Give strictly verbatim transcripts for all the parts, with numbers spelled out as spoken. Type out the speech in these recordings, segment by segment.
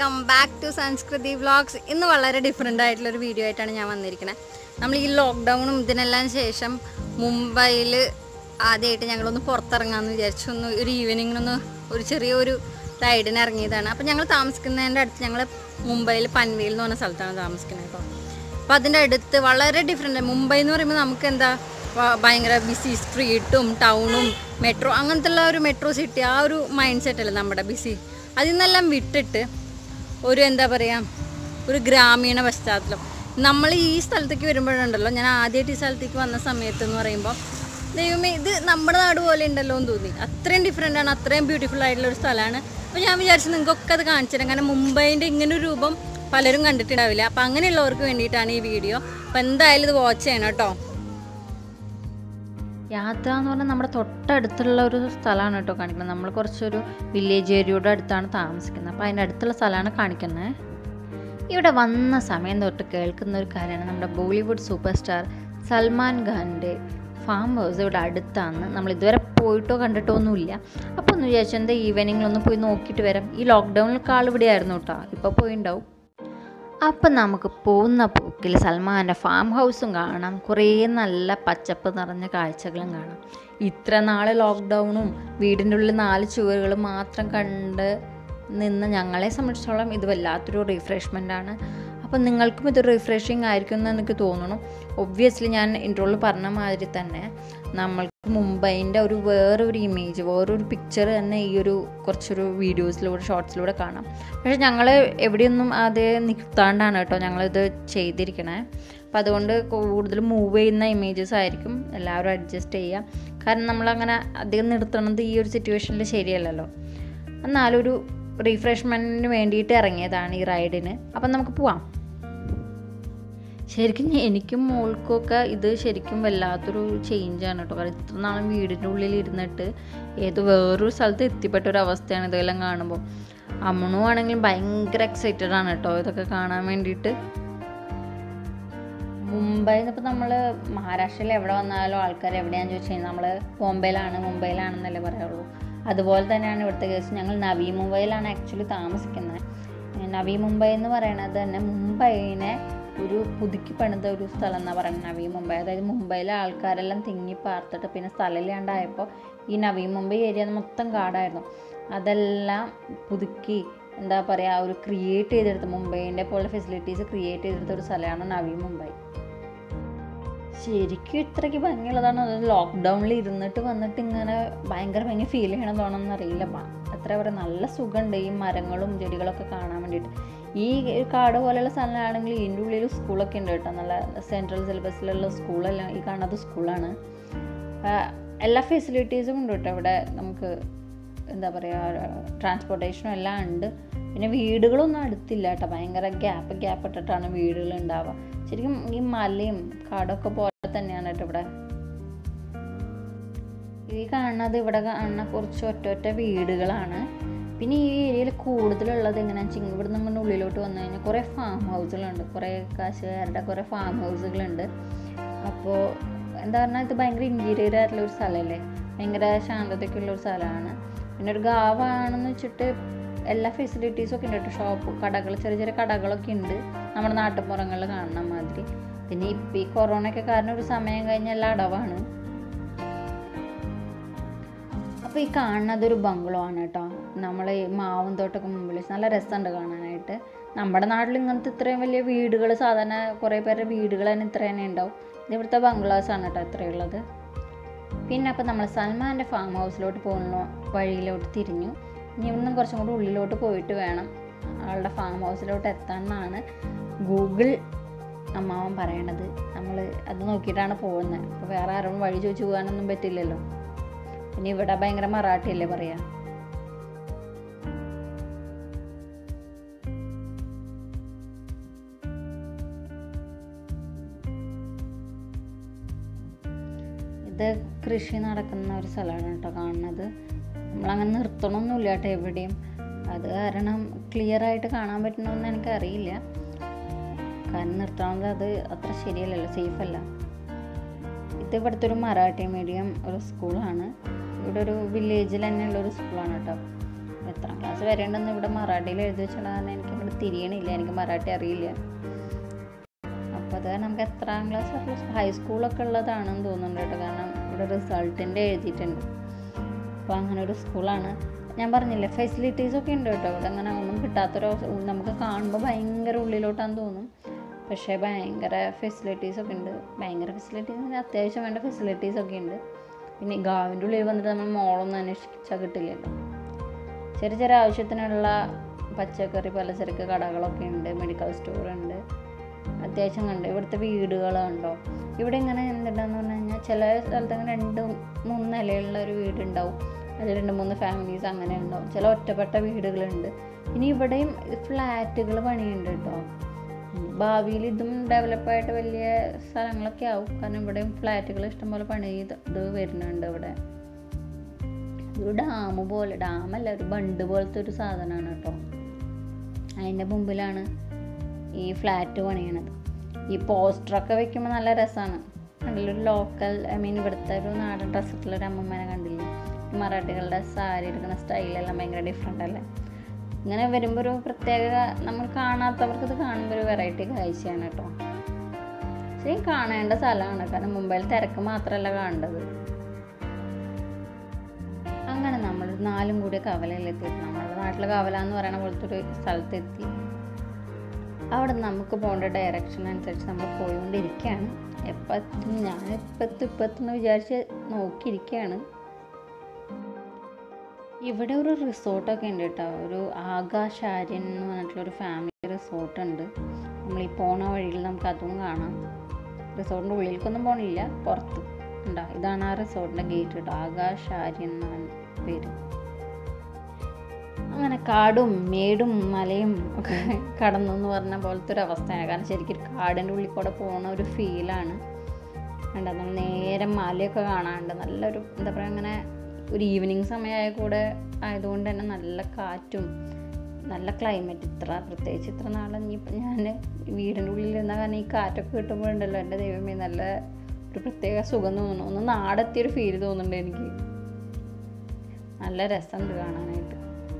Welcome back to Samskriti vlogs. ഇന്ന് വളരെ different ആയിട്ടുള്ളൊരു വീഡിയോ ആയിട്ടാണ് ഞാൻ വന്നിരിക്കുന്നത്. നമ്മൾ ഈ ലോക്ക്ഡൗണും ഇതിനെല്ലാം ശേഷം മുംബൈയിൽ ആദ്യമായിട്ട് ഞങ്ങളൊന്ന് പുറത്തിറങ്ങാമെന്ന് വിചാരിച്ചു. ഒന്ന് ഒരു ഈവനിങ്ങിനൊന്ന് ഒരു ചെറിയൊരു റൈഡിന് ഇറങ്ങിയതാണ്. അപ്പോൾ ഞങ്ങൾ താമസിക്കുന്നതിൻ്റെ അടുത്ത് ഞങ്ങൾ മുംബൈയിൽ പൻവേൽ എന്ന് പറഞ്ഞ സ്ഥലത്താണ് താമസിക്കുന്നത് കേട്ടോ. അപ്പോൾ അതിൻ്റെ അടുത്ത് വളരെ ഡിഫറെൻ്റ്. മുംബൈ എന്ന് പറയുമ്പോൾ നമുക്ക് എന്താ ഭയങ്കര ബിസി സ്ട്രീറ്റും ടൗണും മെട്രോ അങ്ങനത്തെ ഉള്ള ഒരു മെട്രോ സിറ്റി, ആ ഒരു മൈൻഡ് സെറ്റല്ലേ നമ്മുടെ ബിസി. അതിൽ നിന്നെല്ലാം വിട്ടിട്ട് ഒരു എന്താ പറയുക ഒരു ഗ്രാമീണ പശ്ചാത്തലം. നമ്മൾ ഈ സ്ഥലത്തേക്ക് വരുമ്പോഴുണ്ടല്ലോ, ഞാൻ ആദ്യമായിട്ട് ഈ സ്ഥലത്തേക്ക് വന്ന സമയത്ത് എന്ന് പറയുമ്പോൾ ദൈവമേ ഇത് നമ്മുടെ നാട് പോലെ ഉണ്ടല്ലോ എന്ന് തോന്നി. അത്രയും ഡിഫറെൻ്റ് ആണ്, അത്രയും ബ്യൂട്ടിഫുൾ ആയിട്ടുള്ളൊരു സ്ഥലമാണ്. അപ്പോൾ ഞാൻ വിചാരിച്ചു നിങ്ങൾക്കൊക്കെ അത് കാണിച്ചു തരാം. കാരണം മുംബൈൻ്റെ ഇങ്ങനൊരു രൂപം പലരും കണ്ടിട്ടുണ്ടാവില്ല. അപ്പോൾ അങ്ങനെയുള്ളവർക്ക് വേണ്ടിയിട്ടാണ് ഈ വീഡിയോ. അപ്പോൾ എന്തായാലും ഇത് വാച്ച് ചെയ്യണം കേട്ടോ. യാത്ര എന്ന് പറഞ്ഞാൽ നമ്മുടെ തൊട്ടടുത്തുള്ള ഒരു സ്ഥലമാണ് കേട്ടോ കാണിക്കുന്നത്. നമ്മൾ കുറച്ചൊരു വില്ലേജ് ഏരിയയുടെ അടുത്താണ് താമസിക്കുന്നത്. അപ്പോൾ അതിൻ്റെ അടുത്തുള്ള സ്ഥലമാണ് കാണിക്കുന്നത്. ഇവിടെ വന്ന സമയം തൊട്ട് കേൾക്കുന്ന ഒരു കാര്യമാണ്, നമ്മുടെ ബോളിവുഡ് സൂപ്പർ സ്റ്റാർ സൽമാൻ ഖാൻ്റെ ഫാം ഹൗസ് ഇവിടെ അടുത്താണ്. നമ്മൾ ഇതുവരെ പോയിട്ടോ കണ്ടിട്ടോ ഒന്നുമില്ല. അപ്പോൾ ഒന്ന് വിചാരിച്ചു എന്താ ഈവനിങ്ങിലൊന്ന് പോയി നോക്കിയിട്ട് വരാം. ഈ ലോക്ക്ഡൗണിലൊക്കെ ആൾ ഇവിടെ ആയിരുന്നു കേട്ടോ, ഇപ്പോൾ പോയിണ്ടാവും. അപ്പം നമുക്ക് പോകുന്ന പോക്കിൽ സൽമാൻ്റെ ഫാം ഹൗസും കാണാം, കുറേ നല്ല പച്ചപ്പ് നിറഞ്ഞ കാഴ്ചകളും കാണാം. ഇത്ര നാൾ ലോക്ക്ഡൗണും വീടിൻ്റെ ഉള്ളിൽ നാല് ചുവരുകൾ മാത്രം കണ്ട് നിന്ന് ഞങ്ങളെ സംബന്ധിച്ചോളം ഇത് വല്ലാത്തൊരു റിഫ്രഷ്മെൻ്റാണ്. അപ്പം നിങ്ങൾക്കും ഇത് റിഫ്രഷിങ് ആയിരിക്കും എന്ന് എനിക്ക് തോന്നുന്നു. ഒബ്വിയസ്ലി ഞാൻ ഇൻട്രോയിൽ പറഞ്ഞ മാതിരി തന്നെ നമ്മൾക്ക് മുംബൈൻ്റെ ഒരു വേറൊരു ഇമേജ്, വേറൊരു പിക്ചർ തന്നെ ഈ ഒരു കുറച്ചൊരു വീഡിയോസിലൂടെ ഷോർട്സിലൂടെ കാണാം. പക്ഷേ ഞങ്ങൾ എവിടെയൊന്നും അത് നിർത്താണ്ടാണ് കേട്ടോ ഞങ്ങളിത് ചെയ്തിരിക്കണേ. അപ്പം അതുകൊണ്ട് കൂടുതൽ മൂവ് ചെയ്യുന്ന ഇമേജസ് ആയിരിക്കും, എല്ലാവരും അഡ്ജസ്റ്റ് ചെയ്യുക. കാരണം നമ്മളങ്ങനെ അധികം നിർത്തണത് ഈ ഒരു സിറ്റുവേഷനിൽ ശരിയല്ലല്ലോ. എന്നാലൊരു റീഫ്രഷ്മെൻറ്റിന് വേണ്ടിയിട്ട് ഇറങ്ങിയതാണ് ഈ റൈഡിന്. അപ്പം നമുക്ക് പോവാം. ശരിക്കും എനിക്കും മോൾക്കൊക്കെ ഇത് ശരിക്കും വല്ലാത്തൊരു ചേഞ്ചാണ് കേട്ടോ. കാരണം ഇത്ര നാളും വീടിൻ്റെ ഉള്ളിൽ ഇരുന്നിട്ട് ഏത് വേറൊരു സ്ഥലത്ത് എത്തിപ്പെട്ട ഒരു അവസ്ഥയാണ് ഇതെല്ലാം കാണുമ്പോൾ. അമ്മണു ആണെങ്കിലും ഭയങ്കര എക്സൈറ്റഡ് ആണ് കേട്ടോ ഇതൊക്കെ കാണാൻ വേണ്ടിയിട്ട്. മുംബൈയിൽ നിന്ന് ഇപ്പോൾ നമ്മൾ മഹാരാഷ്ട്രയിൽ എവിടെ വന്നാലും ആൾക്കാർ എവിടെയാണെന്ന് ചോദിച്ചു കഴിഞ്ഞാൽ നമ്മൾ ബോംബെയിലാണ് മുംബൈയിലാണെന്നല്ലേ പറയുള്ളൂ. അതുപോലെ തന്നെയാണ് ഇവിടുത്തെ കേസ്. ഞങ്ങൾ നവി മുംബൈയിലാണ് ആക്ച്വലി താമസിക്കുന്നത്. നവി മുംബൈ എന്ന് പറയുന്നത് തന്നെ മുംബൈനെ ഒരു പുതുക്കി പണിത ഒരു സ്ഥലം എന്നാണ് പറയുന്നത് നവി മുംബൈ. അതായത് മുംബൈയിലെ ആൾക്കാരെല്ലാം തിങ്ങി പാർത്തിട്ട് പിന്നെ സ്ഥലമില്ലാണ്ടായപ്പോൾ ഈ നവി മുംബൈ ഏരിയ മൊത്തം കാടായിരുന്നു. അതെല്ലാം പുതുക്കി എന്താ പറയുക ഒരു ക്രിയേറ്റ് ചെയ്തെടുത്ത മുംബൈൻ്റെ പോലെ ഫെസിലിറ്റീസ് ക്രിയേറ്റ് ചെയ്തെടുത്ത ഒരു സ്ഥലമാണ് നവി മുംബൈ. ശരിക്കും ഇത്രയ്ക്ക് ഭംഗിയുള്ളതാണ്. അത് ലോക്ക്ഡൗണിൽ ഇരുന്നിട്ട് വന്നിട്ട് ഇങ്ങനെ ഭയങ്കര ഭംഗി ഫീൽ ചെയ്യണമെന്ന് അറിയില്ല. അത്ര പറയുക നല്ല സുഖമുണ്ട് ഈ മരങ്ങളും ചെടികളൊക്കെ കാണാൻ വേണ്ടിയിട്ട്. ഈ കാട് പോലെയുള്ള സ്ഥലമാണെങ്കിൽ ഇതിൻ്റെ ഉള്ളിൽ സ്കൂളൊക്കെ ഉണ്ട് കേട്ടോ, നല്ല സെൻട്രൽ സിലബസിലുള്ള സ്കൂളെല്ലാം ഈ കാണുന്നത് സ്കൂളാണ്. എല്ലാ ഫെസിലിറ്റീസും ഉണ്ട് കേട്ടോ ഇവിടെ. നമുക്ക് എന്താ പറയുക ട്രാൻസ്പോർട്ടേഷനും എല്ലാം ഉണ്ട്. പിന്നെ വീടുകളൊന്നും അടുത്തില്ല കേട്ടോ, ഭയങ്കര ഗ്യാപ്പ് ഗ്യാപ്പ് ഇട്ടിട്ടാണ് വീടുകൾ ഉണ്ടാവുക. ശരിക്കും ഈ മലയും കാടൊക്കെ പോലെ തന്നെയാണ് കേട്ടോ ഇവിടെ. ഈ കാണുന്നത് ഇവിടെ കാണുന്ന കുറച്ച് ഒറ്റ ഒറ്റ വീടുകളാണ്. പിന്നെ ഈ ഏരിയയിൽ കൂടുതലുള്ളത് എങ്ങനെയാണെന്ന് വെച്ചാൽ ഇവിടെ നമ്മുടെ ഉള്ളിലോട്ട് വന്നു കഴിഞ്ഞാൽ കുറേ ഫാം ഹൗസുകളുണ്ട്, കുറേ കാശുകാരുടെ കുറേ ഫാം ഹൗസുകളുണ്ട്. അപ്പോൾ എന്താ പറഞ്ഞാൽ ഇത് ഭയങ്കര ഇൻറ്റീരിയർ ആയിട്ടുള്ള ഒരു സ്ഥലമല്ലേ, ഭയങ്കര ശാന്തതയ്ക്കുള്ള ഒരു സ്ഥലമാണ്. പിന്നെ ഒരു ഗാവാണെന്ന് വെച്ചിട്ട് എല്ലാ ഫെസിലിറ്റീസും ഒക്കെ ഉണ്ട് കേട്ടോ. ഷോപ്പ് കടകൾ ചെറിയ ചെറിയ കടകളൊക്കെ ഉണ്ട് നമ്മുടെ നാട്ടുപുറങ്ങളിൽ കാണുന്ന മാതിരി. പിന്നെ ഇപ്പം ഈ കൊറോണയൊക്കെ കാരണം ഒരു സമയം കഴിഞ്ഞാൽ എല്ലാം അടവാണ്. അപ്പോൾ ഈ കാണുന്നത് ഒരു ബംഗ്ലോ ആണ് കേട്ടോ. നമ്മൾ ഈ മാവും തോട്ടൊക്കെ മുമ്പിൽ നല്ല രസമുണ്ട് കാണാനായിട്ട്. നമ്മുടെ നാട്ടിൽ ഇങ്ങനത്തെ ഇത്രയും വലിയ വീടുകൾ സാധാരണ കുറേ പേരുടെ വീടുകൾ തന്നെ ഇത്ര തന്നെ ഉണ്ടാവും. ഇത് ഇവിടുത്തെ ബംഗ്ലാസാണ് കേട്ടോ ഇത്രയുള്ളത്. പിന്നെ അപ്പോൾ നമ്മൾ സൽമാൻ്റെ ഫാം ഹൗസിലോട്ട് പോകുന്ന വഴിയിലോട്ട് തിരിഞ്ഞു. ഇനി ഇവിടുന്ന് കുറച്ചും കൂടി ഉള്ളിലോട്ട് പോയിട്ട് വേണം ആളുടെ ഫാം ഹൗസിലോട്ട് എത്താമെന്നാണ് ഗൂഗിൾ അമ്മാവൻ പറയണത്. നമ്മൾ അത് നോക്കിയിട്ടാണ് പോകുന്നത്. അപ്പോൾ വേറെ ആരും വഴി ചോദിച്ചു പോകാനൊന്നും പറ്റില്ലല്ലോ. പിന്നെ ഇവിടെ ഭയങ്കര മറാഠിയല്ലേ പറയാ. ഇത് കൃഷി നടക്കുന്ന ഒരു സ്ഥലമാണ് കേട്ടോ കാണുന്നത്. നമ്മളങ്ങനെ നിർത്തണമൊന്നുമില്ല കേട്ടോ എവിടെയും. അത് കാരണം ക്ലിയർ ആയിട്ട് കാണാൻ പറ്റണമെന്ന് എനിക്കറിയില്ല. കാരണം നിർത്തണത് അത് അത്ര ശരിയല്ലല്ലോ, സേഫല്ല. ഇത് ഇവിടുത്തെ ഒരു മറാഠി മീഡിയം ഒരു സ്കൂളാണ്. ഇവിടെ ഒരു വില്ലേജിൽ തന്നെയുള്ളൊരു സ്കൂളാണ് കേട്ടോ. എത്രാം ക്ലാസ് വരെ ഉണ്ടെന്ന് ഇവിടെ മറാഠിയിൽ എഴുതി വെച്ചാൽ കാരണം എനിക്ക് ഇവിടെ തിരിയണില്ല, എനിക്ക് മറാഠി അറിയില്ല. അപ്പോൾ അത് നമുക്ക് എത്രാം ക്ലാസ് ഹൈസ്കൂളൊക്കെ ഉള്ളതാണെന്ന് തോന്നുന്നുണ്ട് കേട്ടോ, കാരണം ഇവിടെ റിസൾട്ടിൻ്റെ എഴുതിയിട്ടുണ്ട്. അപ്പോൾ അങ്ങനെ ഒരു സ്കൂളാണ്. ഞാൻ പറഞ്ഞില്ലേ ഫെസിലിറ്റീസൊക്കെ ഉണ്ട് കേട്ടോ ഇവിടെ. അങ്ങനെ ഒന്നും കിട്ടാത്തൊരു നമുക്ക് കാണുമ്പോൾ ഭയങ്കര ഉള്ളിലോട്ടാന്ന് തോന്നും, പക്ഷേ ഭയങ്കര ഫെസിലിറ്റീസൊക്കെ ഉണ്ട്. ഭയങ്കര ഫെസിലിറ്റീസ് അത്യാവശ്യം വേണ്ട ഫെസിലിറ്റീസൊക്കെ ഉണ്ട്. പിന്നെ ഗാവിൻ്റെ ഉള്ളിൽ വന്നിട്ട് നമ്മൾ മോളൊന്നും അന്വേഷിച്ചാൽ കിട്ടില്ലല്ലോ. ചെറിയ ചെറിയ ആവശ്യത്തിനുള്ള പച്ചക്കറി പലചരക്ക് കടകളൊക്കെ ഉണ്ട്, മെഡിക്കൽ സ്റ്റോറുണ്ട്, അത്യാവശ്യം കണ്ട്. ഇവിടുത്തെ വീടുകളുണ്ടോ, ഇവിടെ ഇങ്ങനെ എന്തുണ്ടാന്ന് പറഞ്ഞു കഴിഞ്ഞാൽ ചില സ്ഥലത്ത് അങ്ങനെ രണ്ട് മൂന്ന് നിലയുള്ള ഒരു വീടുണ്ടാവും, അതിൽ രണ്ട് മൂന്ന് ഫാമിലീസ് അങ്ങനെ ഉണ്ടാവും. ചില ഒറ്റപ്പെട്ട വീടുകളുണ്ട്. ഇനി ഇവിടെയും ഫ്ലാറ്റുകൾ പണിയുണ്ട് കേട്ടോ. ഭാവിയിൽ ഇതും ഡെവലപ്പായിട്ട് വലിയ സ്ഥലങ്ങളൊക്കെ ആവും, കാരണം ഇവിടെയും ഫ്ലാറ്റുകൾ ഇഷ്ടംപോലെ പണി ചെയ്ത് ഇത് വരുന്നുണ്ട്. ഇവിടെ ഒരു ഡാം പോലെ, ഡാമല്ല ഒരു ബണ്ട് പോലത്തെ ഒരു സാധനമാണ് കേട്ടോ. അതിൻ്റെ മുമ്പിലാണ് ഈ ഫ്ലാറ്റ് പണിയണത്. ഈ പോസ്റ്ററൊക്കെ വെക്കുമ്പോൾ നല്ല രസമാണ്. കണ്ടില്ലൊരു ലോക്കൽ ഐ മീൻ ഇവിടുത്തെ ഒരു നാടൻ ഡ്രസ്സിട്ടുള്ളൊരു അമ്മമ്മേനെ കണ്ടില്ലേ? മറാഠികളുടെ സാരി എടുക്കുന്ന സ്റ്റൈലെല്ലാം ഭയങ്കര ഡിഫറെൻ്റ് അല്ലേ? ഇങ്ങനെ വരുമ്പോൾ ഒരു പ്രത്യേക, നമ്മൾ കാണാത്തവർക്ക് ഇത് കാണുമ്പോൾ ഒരു വെറൈറ്റി കാഴ്ചയാണ് കേട്ടോ. ശരി, കാണേണ്ട സ്ഥലമാണ്, കാരണം മുംബൈയിൽ തിരക്ക് മാത്രമല്ല കാണേണ്ടത്. അങ്ങനെ നമ്മൾ നാലും കൂടി കവലയിലെത്തി. നമ്മുടെ നാട്ടിൽ കവല എന്ന് പറയുന്ന പോലത്തെ ഒരു സ്ഥലത്തെത്തി. അവിടെ നമുക്ക് പോകേണ്ട ഡയറക്ഷൻ അനുസരിച്ച് നമ്മൾ പോയിക്കൊണ്ടിരിക്കുകയാണ്. എപ്പോൾ എത്തും, ഞാൻ എപ്പോൾ എത്തും ഇപ്പം എത്തുമെന്ന് വിചാരിച്ച് നോക്കിയിരിക്കുകയാണ്. ഇവിടെ ഒരു റിസോർട്ടൊക്കെ ഉണ്ട് കേട്ടോ, ഒരു ആകാശാര്യൻ എന്ന് പറഞ്ഞിട്ടുള്ളൊരു ഫാമിലി റിസോർട്ടുണ്ട്. നമ്മൾ ഈ പോണ വഴിയിൽ നമുക്ക് അതും കാണാം. റിസോർട്ടിൻ്റെ ഉള്ളിലേക്കൊന്നും പോകണില്ല, പുറത്ത് ഉണ്ടോ. ഇതാണ് ആ റിസോർട്ടിൻ്റെ ഗേറ്റ് കേട്ടോ, ആകാശാര്യൻ എന്നാണ് പേര്. അങ്ങനെ കാടും മേടും മലയും ഒക്കെ കടന്നു എന്ന് പറഞ്ഞ പോലത്തെ ഒരു അവസ്ഥയാണ്. കാരണം ശരിക്കും കാടിൻ്റെ ഉള്ളിൽ കൂടെ പോകുന്ന ഒരു ഫീലാണ്. ഉണ്ട്, നമ്മൾ നേരെ മലയൊക്കെ കാണാനുണ്ട്. നല്ലൊരു എന്താ പറയുക, അങ്ങനെ ഒരു ഈവനിങ് സമയമായ കൂടെ ആയതുകൊണ്ട് തന്നെ നല്ല കാറ്റും നല്ല ക്ലൈമറ്റ്. ഇത്ര പ്രത്യേകിച്ച് ഇത്ര നാളെ ഇനിയിപ്പോൾ ഞാൻ വീടിൻ്റെ ഉള്ളിലിരുന്ന കാരണം ഈ കാറ്റൊക്കെ കിട്ടുമ്പോഴുണ്ടല്ലോ എൻ്റെ ദൈവമേ നല്ല ഒരു പ്രത്യേക സുഖം തോന്നുന്നു. ഒന്ന് നാടെത്തിയൊരു ഫീൽ തോന്നുന്നുണ്ട് എനിക്ക്. നല്ല രസമുണ്ട് കാണാനായിട്ട്.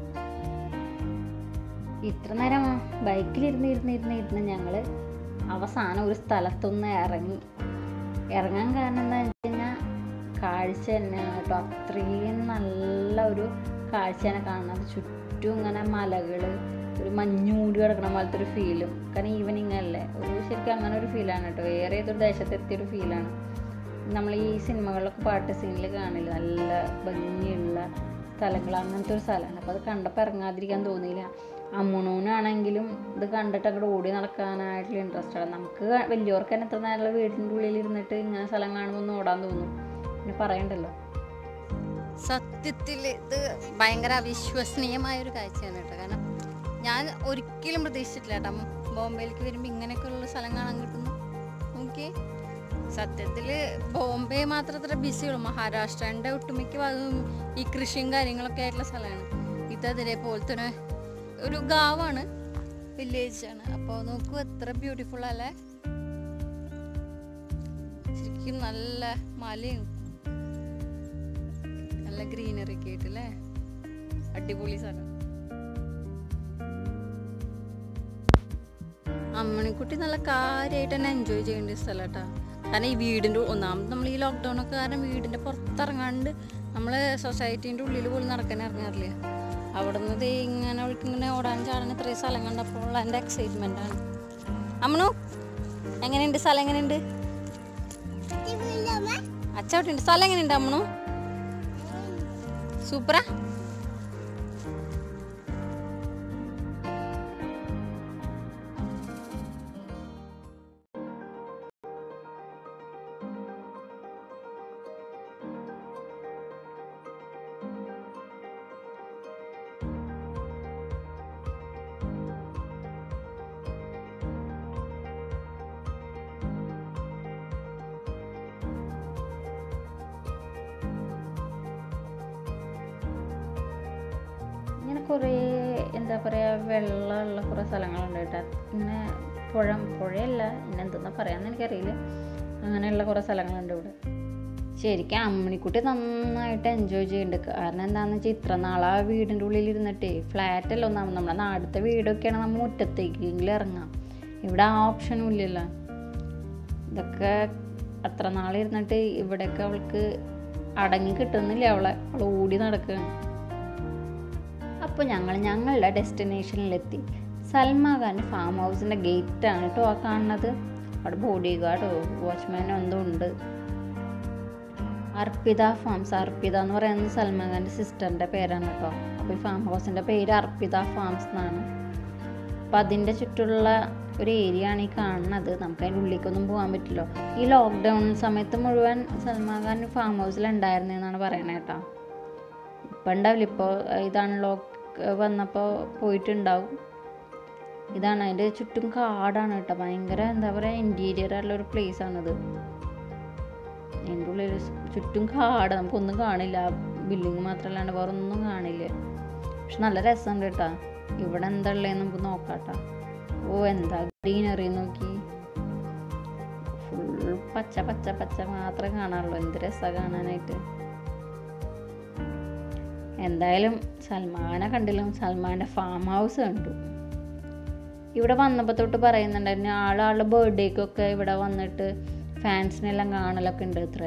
ഇത്ര നേരം ബൈക്കിലിരുന്ന് ഇരുന്ന് ഇരുന്ന് ഇരുന്ന് ഞങ്ങൾ അവസാനം ഒരു സ്ഥലത്തൊന്ന് ഇറങ്ങി. ഇറങ്ങാൻ കാരണം എന്താ വെച്ച് കഴിഞ്ഞാൽ കാഴ്ച തന്നെയാണ് കേട്ടോ. അത്രയും നല്ല ഒരു കാഴ്ച തന്നെ കാണുന്നത്. ചുറ്റും ഇങ്ങനെ മലകൾ, ഒരു മഞ്ഞൂടി കിടക്കണ പോലത്തെ ഒരു ഫീലും. കാരണം ഈവനിങ് അല്ലേ, ഒരു ശരിക്കും അങ്ങനെ ഒരു ഫീലാണ് കേട്ടോ. വേറെ ഏതൊരു ദേശത്തെത്തിയൊരു ഫീലാണ്. നമ്മൾ ഈ സിനിമകളിലൊക്കെ പാട്ട് സീനിൽ കാണില്ല, നല്ല ഭംഗിയുള്ള സ്ഥലങ്ങൾ, അങ്ങനത്തെ ഒരു സ്ഥലമാണ്. അപ്പോൾ അത് കണ്ടപ്പോൾ ഇറങ്ങാതിരിക്കാൻ തോന്നിയില്ല. അമ്മുണൂനാണെങ്കിലും ഇത് കണ്ടിട്ട് അങ്ങോട്ട് ഓടി നടക്കാനായിട്ടുള്ള ഇൻട്രസ്റ്റ് ആണ്. നമുക്ക് വലിയവർക്ക് തന്നെ എത്ര നേരം വീടിൻ്റെ ഉള്ളിൽ ഇരുന്നിട്ട് ഇങ്ങനെ സ്ഥലം കാണുമ്പോൾ ഒന്ന് ഓടാൻ തോന്നും, പിന്നെ പറയണ്ടല്ലോ. സത്യത്തിൽ ഇത് ഭയങ്കര അവിശ്വസനീയമായൊരു കാഴ്ചയാണ് കേട്ടോ. കാരണം ഞാൻ ഒരിക്കലും പ്രതീക്ഷിച്ചിട്ടില്ല കേട്ടോ ബോംബെയിലേക്ക് വരുമ്പോൾ ഇങ്ങനെയൊക്കെയുള്ള സ്ഥലം കാണാൻ കിട്ടുന്നു. ഓക്കെ, സത്യത്തിൽ ബോംബെ മാത്രം അത്ര ബിസിയുള്ളൂ. മഹാരാഷ്ട്രൻ്റെ ഒട്ടുമിക്ക ഭാഗവും ഈ കൃഷിയും കാര്യങ്ങളൊക്കെ ആയിട്ടുള്ള സ്ഥലമാണ്. ഇത് അതേപോലത്തെ ഒരു ഒരു ഗാവാണ്, വില്ലേജാണ്. അപ്പോൾ നോക്കൂ എത്ര ബ്യൂട്ടിഫുൾ അല്ലേ. ശരിക്കും നല്ല മലയും നല്ല ഗ്രീനറി ഒക്കെ ആയിട്ടല്ലേ, അടിപൊളി സ്ഥലം. അമ്മണിക്കുട്ടി നല്ല കാര്യമായിട്ട് തന്നെ എൻജോയ് ചെയ്യേണ്ട സ്ഥലം കേട്ടോ. കാരണം ഈ വീടിൻ്റെ ഒന്നാമത് നമ്മൾ ഈ ലോക്ക്ഡൗൺ ഒക്കെ കാരണം വീടിൻ്റെ പുറത്തിറങ്ങാണ്ട് നമ്മൾ സൊസൈറ്റീൻ്റെ ഉള്ളിൽ പോലും നടക്കാൻ ഇറങ്ങാറില്ല. അവിടെ നിന്ന് ഇങ്ങനെ അവൾക്ക് ഇങ്ങനെ ഓടാൻ ചാടാൻ ഇത്രയും സ്ഥലം കണ്ടപ്പോൾ എൻ്റെ എക്സൈറ്റ്മെൻ്റ് ആണ്. അമ്മണു എങ്ങനെയുണ്ട് സ്ഥലം? എങ്ങനെയുണ്ട് അച്ചവിട്ടുണ്ട് സ്ഥലം? എങ്ങനെയുണ്ട് അമ്മണു? സൂപ്പറാ. കുറേ എന്താ പറയുക വെള്ളമുള്ള കുറേ സ്ഥലങ്ങളുണ്ട് കേട്ടോ. ഇങ്ങനെ പുഴ പുഴയല്ല പിന്നെ എന്തെന്നാ പറയാമെന്ന് എനിക്കറിയില്ല, അങ്ങനെയുള്ള കുറേ സ്ഥലങ്ങളുണ്ട് ഇവിടെ. ശരിക്കും അമ്മിണിക്കുട്ടി നന്നായിട്ട് എൻജോയ് ചെയ്യുന്നുണ്ട്. കാരണം എന്താണെന്ന് വെച്ചാൽ ഇത്ര നാളെ ആ വീടിൻ്റെ ഉള്ളിൽ ഇരുന്നിട്ടേ, ഫ്ലാറ്റല്ല ഒന്നാമത്, നമ്മുടെ നാടുത്തെ വീടൊക്കെയാണ് നമ്മൾ മുറ്റത്തേക്കെങ്കിലും ഇറങ്ങാം. ഇവിടെ ആ ഓപ്ഷനും ഇല്ലല്ലോ. ഇതൊക്കെ അത്ര നാളിരുന്നിട്ട് ഇവിടെയൊക്കെ അവൾക്ക് അടങ്ങി കിട്ടുന്നില്ല. അവളെ അവൾ ഓടി നടക്കുകയാണ്. അപ്പോൾ ഞങ്ങൾ ഞങ്ങളുടെ ഡെസ്റ്റിനേഷനിലെത്തി. സൽമാൻ ഖാൻ്റെ ഫാം ഹൗസിൻ്റെ ഗേറ്റാണ് കേട്ടോ ആ കാണുന്നത്. അവിടെ ബോഡി ഗാർഡോ വാച്ച്മാനോ എന്തോ ഉണ്ട്. അർപ്പിത ഫാംസ്, അർപ്പിത എന്ന് പറയുന്നത് സൽമാൻ ഖാൻ്റെ സിസ്റ്ററിൻ്റെ പേരാണ് കേട്ടോ. അപ്പോൾ ഈ ഫാം ഹൗസിൻ്റെ പേര് അർപ്പിത ഫാംസ് എന്നാണ്. അപ്പം അതിൻ്റെ ചുറ്റുള്ള ഒരു ഏരിയ ആണ് ഈ കാണുന്നത്. നമുക്ക് അതിൻ്റെ ഉള്ളിലേക്കൊന്നും പോകാൻ പറ്റില്ലോ. ഈ ലോക്ക്ഡൗൺ സമയത്ത് മുഴുവൻ സൽമാൻ ഖാൻ ഫാം ഹൗസിലുണ്ടായിരുന്നെന്നാണ് പറയണത് കേട്ടോ. ഇപ്പം ഉണ്ടാവില്ല, ഇപ്പോൾ ഇതാണ് ലോക്ക് വന്നപ്പോൾ പോയിട്ടുണ്ടാവും. ഇതാണ് അതിൻ്റെ ചുറ്റും കാടാണ് കേട്ടോ. ഭയങ്കര എന്താ പറയുക, ഇൻറ്റീരിയർ ആയിട്ടുള്ള ഒരു പ്ലേസ് ആണിത്. അതിൻ്റെ ഉള്ളിൽ ചുറ്റും കാട്, നമുക്കൊന്നും കാണില്ല. ബിൽഡിങ് മാത്രമല്ലാണ്ട് വേറെ ഒന്നും കാണില്ല. പക്ഷെ നല്ല രസമുണ്ട് കേട്ടോ. ഇവിടെ എന്താ ഉള്ളതെന്ന് നമുക്ക് നോക്കാം കേട്ടോ. ഓ എന്താ ഗ്രീനറി നോക്കി, ഫുൾ പച്ച പച്ച പച്ച മാത്രമേ കാണാറുള്ളൂ. എന്ത് രസമാണ് കാണാനായിട്ട്. എന്തായാലും സൽമാനെ കണ്ടില്ല, സൽമാൻ്റെ ഫാം ഹൗസ് കണ്ടു. ഇവിടെ വന്നപ്പോൾ തൊട്ട് പറയുന്നുണ്ടായിരുന്നു ആളാളുടെ ബർത്ത്ഡേക്കൊക്കെ ഇവിടെ വന്നിട്ട് ഫാൻസിനെല്ലാം കാണലൊക്കെ ഉണ്ട് ഇത്ര.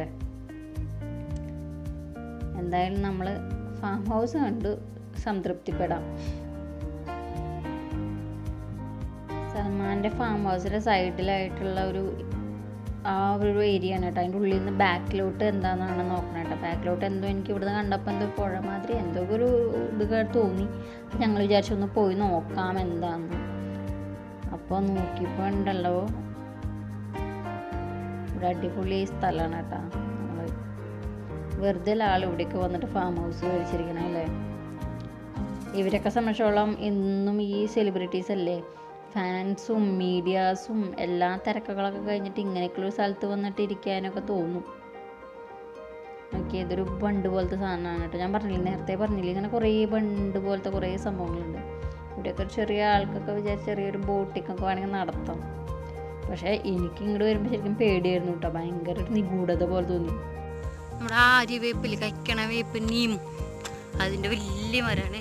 എന്തായാലും നമ്മൾ ഫാം ഹൗസ് കണ്ടു സംതൃപ്തിപ്പെടാം. സൽമാൻ്റെ ഫാം ഹൗസിൻ്റെ സൈഡിലായിട്ടുള്ള ഒരു ആ ഒരു ഏരിയ ആണ് കേട്ടോ. അതിൻ്റെ ഉള്ളിൽ നിന്ന് ബാക്കിലോട്ട് എന്താണെന്നാണ് നോക്കണം കേട്ടോ. ബാക്കിലോട്ട് എന്തോ എനിക്ക് ഇവിടുന്ന് കണ്ടപ്പോൾ എന്തോ പുഴ മാതിരി എന്തോ ഒരു ഇത് തോന്നി. ഞങ്ങൾ വിചാരിച്ചൊന്ന് പോയി നോക്കാം എന്താന്ന്. അപ്പോൾ നോക്കിയപ്പോൾ ഉണ്ടല്ലോ ഇവിടെ അടിപൊളി സ്ഥലമാണ് കേട്ടോ. നമ്മൾ വെറുതെ ആൾ ഇവിടേക്ക് വന്നിട്ട് ഫാം ഹൗസ് മേടിച്ചിരിക്കണല്ലേ. ഇവരൊക്കെ സംബന്ധിച്ചോളം എന്നും ഈ സെലിബ്രിറ്റീസ് അല്ലേ, ഫാൻസും മീഡിയാസും എല്ലാ തിരക്കുകളൊക്കെ കഴിഞ്ഞിട്ട് ഇങ്ങനെയൊക്കെയുള്ള ഒരു സ്ഥലത്ത് വന്നിട്ട് ഇരിക്കാനൊക്കെ തോന്നും. ഓക്കെ, ഇതൊരു ബണ്ട് പോലത്തെ സാധനമാണ് കേട്ടോ. ഞാൻ പറഞ്ഞില്ല, നേരത്തെ പറഞ്ഞില്ല, ഇങ്ങനെ കുറേ ബണ്ട് പോലത്തെ കുറേ സംഭവങ്ങളുണ്ട്. ഇവിടെയൊക്കെ ചെറിയ ആൾക്കൊക്കെ വിചാരിച്ച് ചെറിയൊരു ബോട്ടിക്കൊക്കെ വേണമെങ്കിൽ നടത്താം. പക്ഷേ എനിക്ക് ഇങ്ങോട്ട് വരുമ്പോൾ ശരിക്കും പേടിയായിരുന്നു കേട്ടോ. ഭയങ്കര ഒരു നിഗൂഢത പോലെ തോന്നി. നമ്മുടെ ആര്യ വേപ്പിൽ കഴിക്കണ വേപ്പ് നീം, അതിൻ്റെ വലിയ മരമാണ്.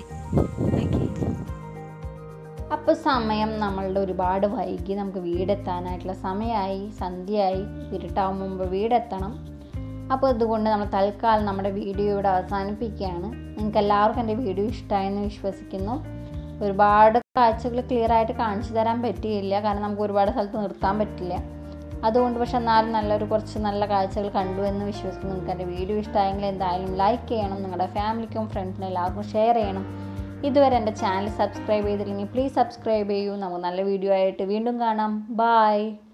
അപ്പോൾ സമയം നമ്മളുടെ ഒരുപാട് വൈകി. നമുക്ക് വീടെത്താനായിട്ടുള്ള സമയമായി, സന്ധ്യയായി, ഇരുട്ടാവും മുമ്പ് വീടെത്തണം. അപ്പോൾ ഇതുകൊണ്ട് നമ്മൾ തൽക്കാലം നമ്മുടെ വീഡിയോ ഇവിടെ അവസാനിപ്പിക്കുകയാണ്. നിങ്ങൾക്ക് എല്ലാവർക്കും എൻ്റെ വീഡിയോ ഇഷ്ടമായെന്ന് വിശ്വസിക്കുന്നു. ഒരുപാട് കാഴ്ചകൾ ക്ലിയർ ആയിട്ട് കാണിച്ചു തരാൻ പറ്റിയില്ല, കാരണം നമുക്ക് ഒരുപാട് സ്ഥലത്ത് നിർത്താൻ പറ്റില്ല. അതുകൊണ്ട് പക്ഷെ എന്നാലും നല്ലൊരു കുറച്ച് നല്ല കാഴ്ചകൾ കണ്ടു എന്ന് വിശ്വസിക്കുന്നു. നിങ്ങൾക്ക് എൻ്റെ വീഡിയോ ഇഷ്ടമായെങ്കിൽ എന്തായാലും ലൈക്ക് ചെയ്യണം, നിങ്ങളുടെ ഫാമിലിക്കും ഫ്രണ്ട്സിനും എല്ലാവർക്കും ഷെയർ ചെയ്യണം. ഇതുവരെ എൻ്റെ ചാനൽ സബ്സ്ക്രൈബ് ചെയ്തില്ലെങ്കിൽ പ്ലീസ് സബ്സ്ക്രൈബ് ചെയ്യൂ. നമുക്ക് നല്ല വീഡിയോ ആയിട്ട് വീണ്ടും കാണാം. ബൈ.